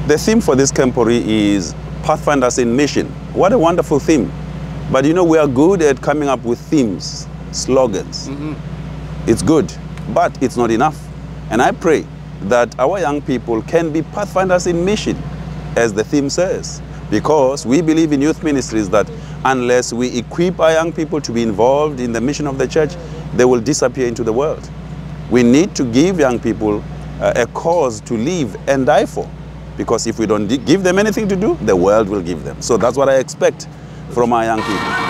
The theme for this Camporee is Pathfinders in Mission. What a wonderful theme. But you know, we are good at coming up with themes, slogans. It's good, but it's not enough. And I pray that our young people can be pathfinders in mission, as the theme says, because we believe in youth ministries that unless we equip our young people to be involved in the mission of the church, they will disappear into the world. We need to give young people a cause to live and die for, because if we don't give them anything to do, the world will give them. So that's what I expect from our young people.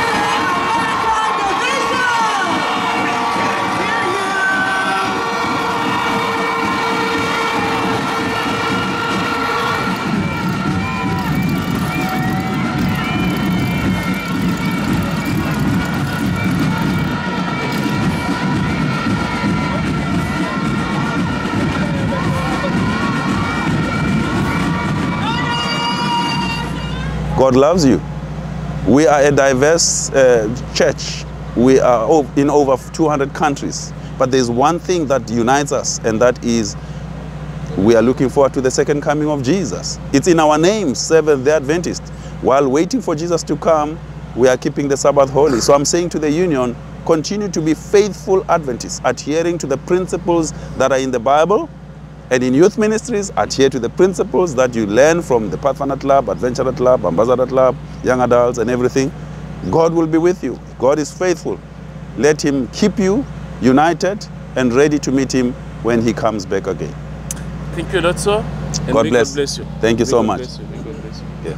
God loves you. We are a diverse church. We are in over 200 countries. But there's one thing that unites us, and that is we are looking forward to the second coming of Jesus. It's in our name, Seventh-day Adventist. While waiting for Jesus to come, we are keeping the Sabbath holy. So I'm saying to the union, continue to be faithful Adventists, adhering to the principles that are in the Bible. And in youth ministries, adhere to the principles that you learn from the Pathfinder Club, Adventurer Club, Ambassador Club, young adults and everything. God will be with you. God is faithful. Let him keep you united and ready to meet him when he comes back again. Thank you a lot, sir. And God bless. God bless you. Thank you so much. Yeah.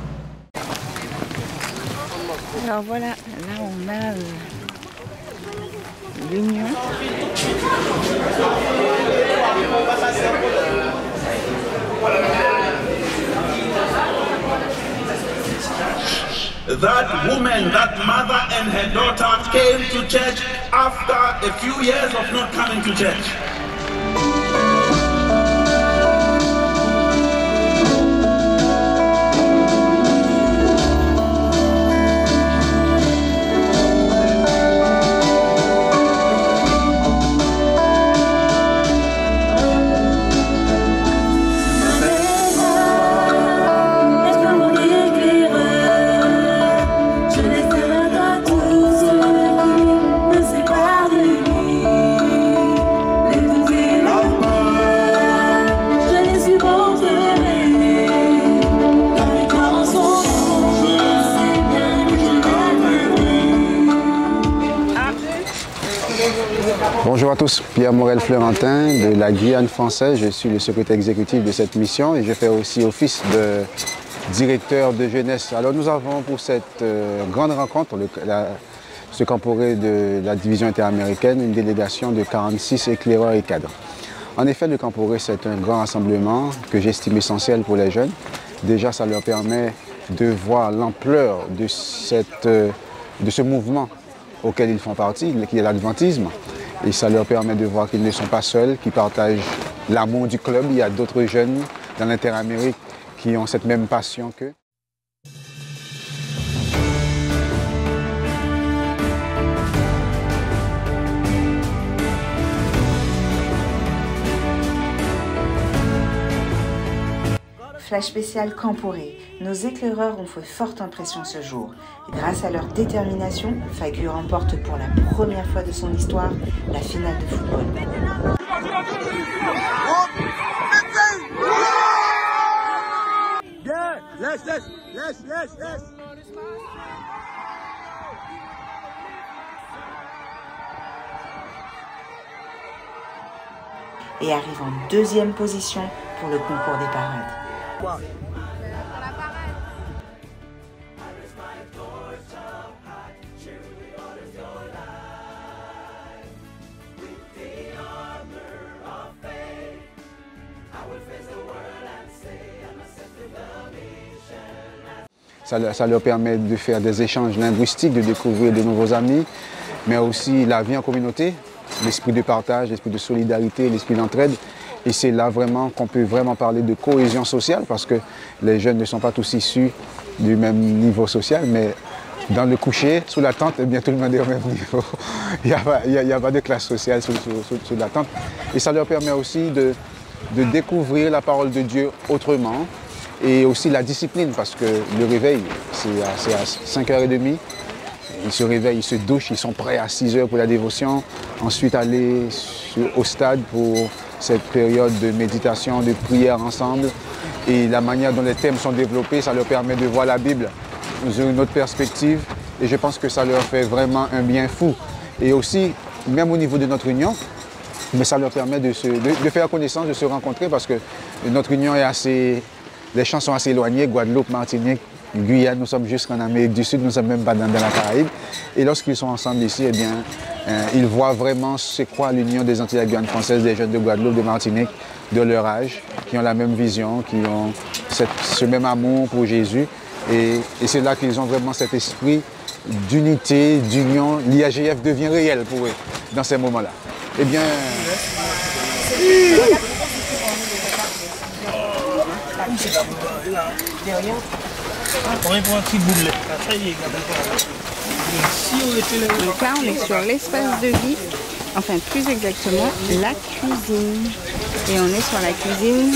Alors voilà, là on a l'union. That woman, that mother and her daughter came to church after a few years of not coming to church. Bonjour à tous, Pierre Morel-Florentin de la Guyane française. Je suis le secrétaire exécutif de cette mission et je fais aussi office de directeur de jeunesse. Alors nous avons pour cette grande rencontre, ce Camporee de la division interaméricaine, une délégation de 46 éclaireurs et cadres. En effet, le Camporee, c'est un grand rassemblement que j'estime essentiel pour les jeunes. Déjà, ça leur permet de voir l'ampleur de ce mouvement auquel ils font partie, qui est l'adventisme. Et ça leur permet de voir qu'ils ne sont pas seuls, qu'ils partagent l'amour du club. Il y a d'autres jeunes dans l'Interamérique qui ont cette même passion qu'eux. Flash spécial Camporee. Nos éclaireurs ont fait forte impression ce jour. Grâce à leur détermination, Fagu remporte pour la première fois de son histoire la finale de football. Et arrive en deuxième position pour le concours des parades. Ça leur permet de faire des échanges linguistiques, de découvrir de nouveaux amis, mais aussi la vie en communauté, l'esprit de partage, l'esprit de solidarité, l'esprit d'entraide. Et c'est là vraiment qu'on peut vraiment parler de cohésion sociale, parce que les jeunes ne sont pas tous issus du même niveau social, mais dans le coucher, sous la tente, eh bien, tout le monde est au même niveau. Il n'y a pas de classe sociale sous la tente. Et ça leur permet aussi de découvrir la parole de Dieu autrement et aussi la discipline parce que le réveil, c'est à 5h30. Ils se réveillent, ils se douchent, ils sont prêts à 6h pour la dévotion. Ensuite, aller au stade pour cette période de méditation, de prière ensemble. Et la manière dont les thèmes sont développés, ça leur permet de voir la Bible dans une autre perspective. Et je pense que ça leur fait vraiment un bien fou. Et aussi, même au niveau de notre union, mais ça leur permet de faire connaissance, de se rencontrer parce que notre union est assez... Les champs sont assez éloignés, Guadeloupe, Martinique, Guyane, nous sommes jusqu'en Amérique du Sud, nous ne sommes même pas dans la Caraïbe. Et lorsqu'ils sont ensemble ici, eh bien, ils voient vraiment c'est quoi l'union des Antilles et Guyane françaises, des jeunes de Guadeloupe, de Martinique, de leur âge, qui ont la même vision, qui ont ce même amour pour Jésus. Et c'est là qu'ils ont vraiment cet esprit d'unité, d'union. L'IAGF devient réel pour eux dans ces moments-là. Eh bien... Donc là, on est sur l'espace de vie, enfin plus exactement la cuisine. Et on est sur la cuisine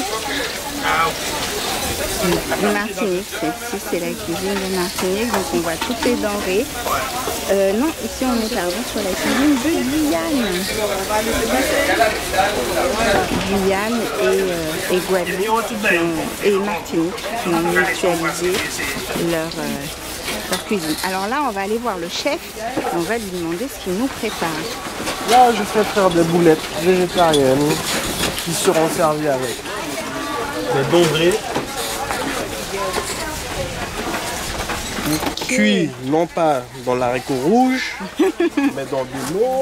de Martinique. Ici, c'est la cuisine de Martinique, donc on voit toutes les denrées. Non, ici on est pardon sur la cuisine de Guyane. Guyane et Guadeloupe et Martinique qui ont mutualisé leur cuisine. Alors là, on va aller voir le chef et on va lui demander ce qu'il nous prépare. Là, je fais faire des boulettes végétariennes qui seront servies avec des denrées cuits non pas dans l'haricot rouge, mais dans de l'eau.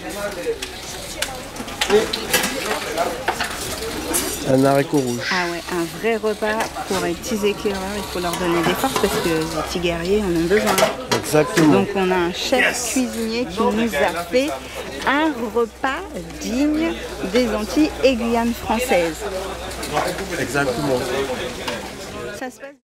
Et un haricot rouge. Ah ouais, un vrai repas pour les petits éclaireurs. Il faut leur donner des forces parce que les petits guerriers en ont besoin. Exactement. Donc on a un chef cuisinier qui nous a fait un repas digne des Antilles et Guyane françaises. Exactement. Ça se passe...